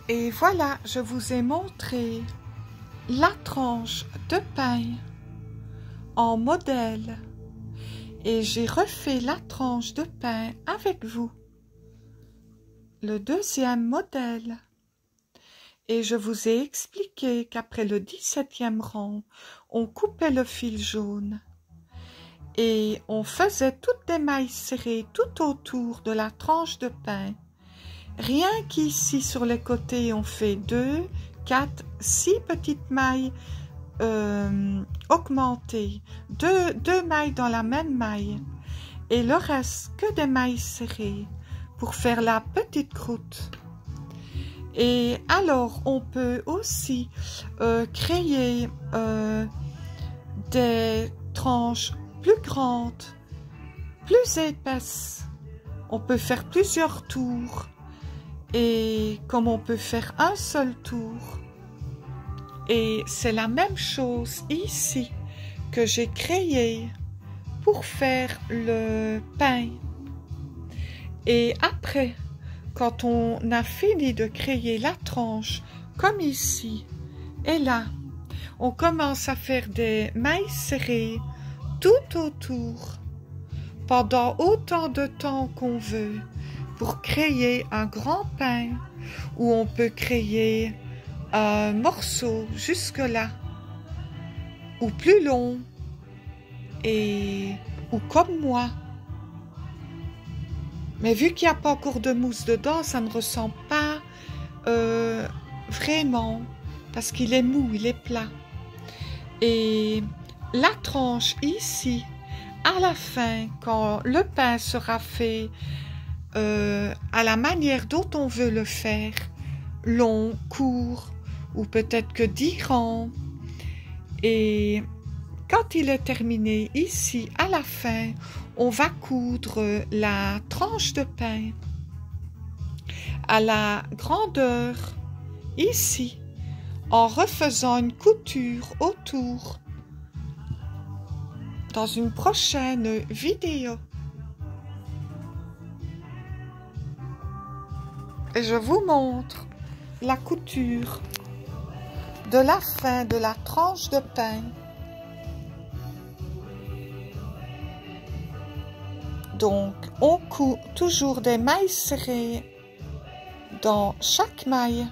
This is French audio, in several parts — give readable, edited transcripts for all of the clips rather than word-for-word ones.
Et voilà, je vous ai montré la tranche de pain en modèle et j'ai refait la tranche de pain avec vous, le deuxième modèle. Et je vous ai expliqué qu'après le 17e rang, on coupait le fil jaune et on faisait toutes des mailles serrées tout autour de la tranche de pain. Rien qu'ici sur les côtés, on fait 2, 4, 6 petites mailles augmentées, deux mailles dans la même maille et le reste que des mailles serrées pour faire la petite croûte. Et alors on peut aussi créer des tranches plus grandes, plus épaisses. On peut faire plusieurs tours et comme on peut faire un seul tour. Et c'est la même chose ici que j'ai créé pour faire le pain. Et après, quand on a fini de créer la tranche, comme ici, et là, on commence à faire des mailles serrées tout autour, pendant autant de temps qu'on veut, pour créer un grand pain, où on peut créer un morceau jusque là, ou plus long, ou comme moi. Mais vu qu'il n'y a pas encore de mousse dedans, ça ne ressemble pas vraiment, parce qu'il est mou, il est plat. Et la tranche ici, à la fin, quand le pain sera fait à la manière dont on veut le faire, long, court, ou peut-être que 10 rangs, et quand il est terminé ici, à la fin, on va coudre la tranche de pain à la grandeur ici, en refaisant une couture autour dans une prochaine vidéo. Et je vous montre la couture de la fin de la tranche de pain. Donc, on coud toujours des mailles serrées dans chaque maille.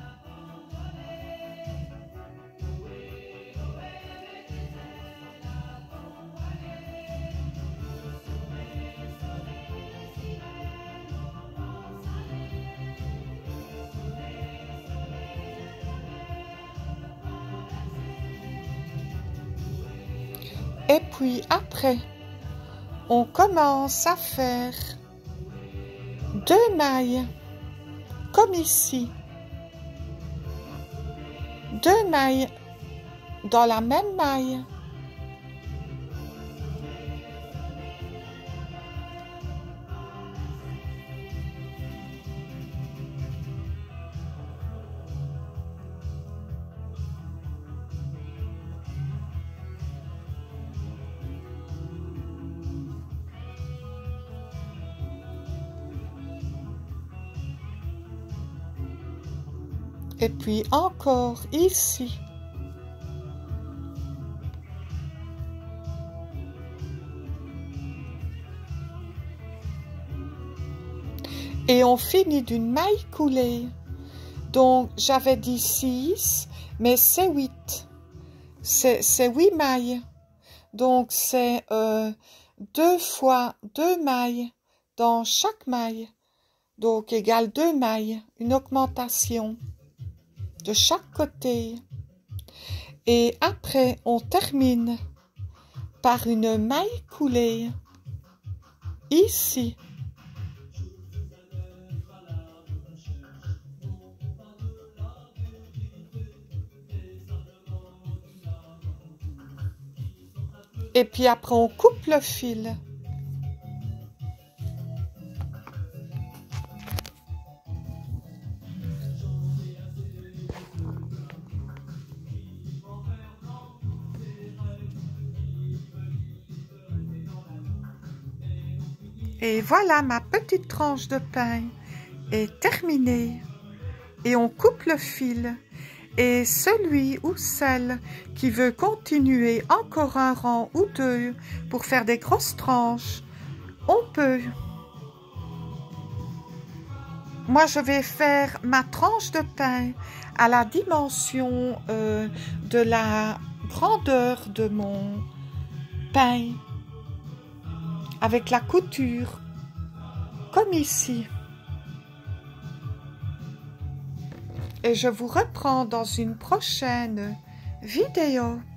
Et puis après, on commence à faire 2 mailles, comme ici. 2 mailles dans la même maille. Et puis encore ici. Et on finit d'une maille coulée. Donc j'avais dit 6, mais c'est 8. C'est 8 mailles. Donc c'est 2 fois 2 mailles dans chaque maille. Donc égale 2 mailles, une augmentation de chaque côté. Et après, on termine par une maille coulée ici. Et puis après, on coupe le fil. Et voilà, ma petite tranche de pain est terminée. et on coupe le fil. Et celui ou celle qui veut continuer encore un rang ou deux pour faire des grosses tranches, on peut. Moi, je vais faire ma tranche de pain à la dimension de la grandeur de mon pain, avec la couture, comme ici. Et je vous reprends dans une prochaine vidéo.